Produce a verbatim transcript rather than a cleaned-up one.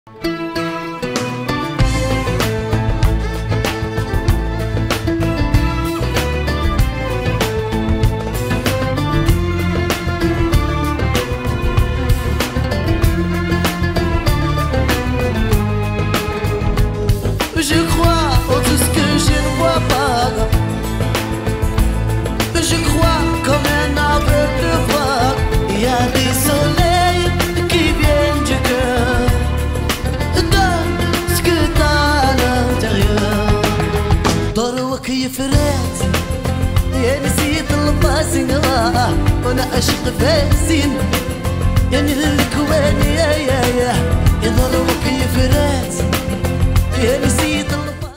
Je crois en tout ce que je ne vois pas. Je crois comme un aveugle voit. Il y a des soleils qui viennent du cœur. Donne ce que t'as à l'intérieur. ضروك يفرات يا نسيت الباسين وانا اشق فاسين يا نهلك وين يا يا يا ضروك يفرات يا نسيت